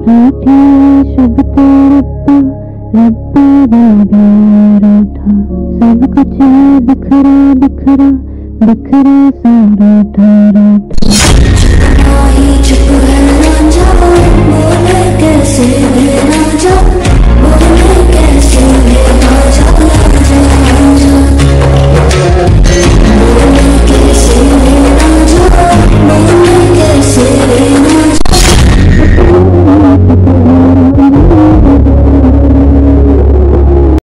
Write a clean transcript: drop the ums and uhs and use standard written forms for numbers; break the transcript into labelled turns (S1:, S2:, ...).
S1: रूठी शुभ तो रब्बा रब्बा बाबा रूठा, सब कुछ है बिखरा बिखरा बिखरा सा रूठा रूठा।
S2: चुप है रांझा, बोले कैसे रांझा।